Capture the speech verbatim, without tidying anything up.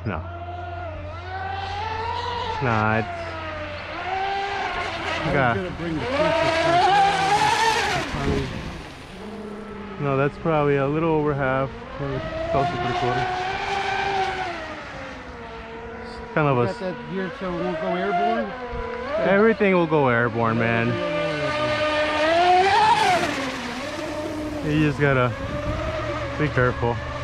No. Nah, it's... I got, was gonna bring the pictures. no, that's probably a little over half, maybe close to three quarters. It's kind of You a... got that geared so it won't go airborne? Everything will go airborne, man. You just gotta be careful.